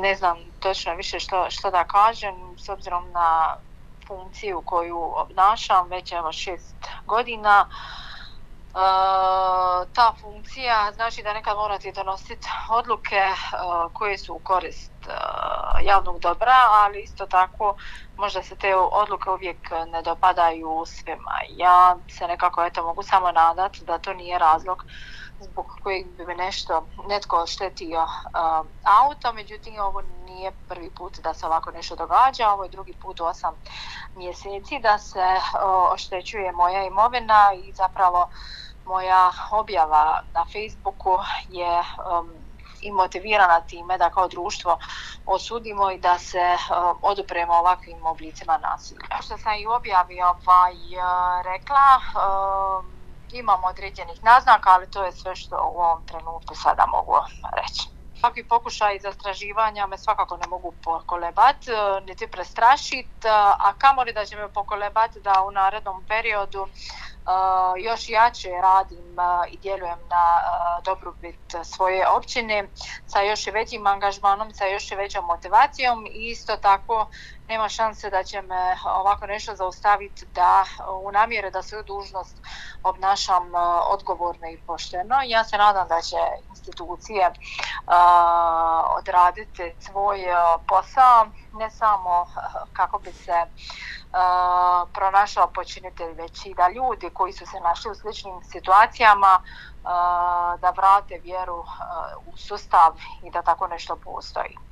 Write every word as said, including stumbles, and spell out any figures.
ne znam točno više što, što da kažem, s obzirom na funkciju koju obnašam već evo šest godina. Uh, ta funkcija znači da nekad morate donositi odluke uh, koje su u korist uh, javnog dobra, ali isto tako možda se te odluke uvijek ne dopadaju svima. Ja se nekako eto mogu samo nadati da to nije razlog zbog kojeg bi me nešto netko oštetio uh, auto, međutim ovo nije prvi put da se ovako nešto događa, ovo je drugi put u osam mjeseci da se uh, oštećuje moja imovina i zapravo moja objava na Facebooku je um, i motivirana time da kao društvo osudimo i da se uh, odupremo ovakvim oblicima nasilja. Što sam i u objavi ovaj, uh, rekla, uh, imam određenih naznaka, ali to je sve što u ovom trenutku sada mogu reći. Svaki pokušaj zastraživanja me svakako ne mogu pokolebati, niti prestrašiti, a kamoli da će me pokolebati da u narednom periodu Uh, još jače radim uh, i djelujem na uh, dobrobit svoje općine sa još i većim angažmanom, sa još i većom motivacijom i isto tako nema šanse da će me ovako nešto zaustaviti da u namjere da svoju dužnost obnašam uh, odgovorno i pošteno. Ja se nadam da će institucije uh, odraditi svoj uh, posao, ne samo uh, kako bi se Uh, pronašao počinitelj, već i da ljudi koji su se našli u sličnim situacijama uh, da vrate vjeru uh, u sustav i da tako nešto postoji.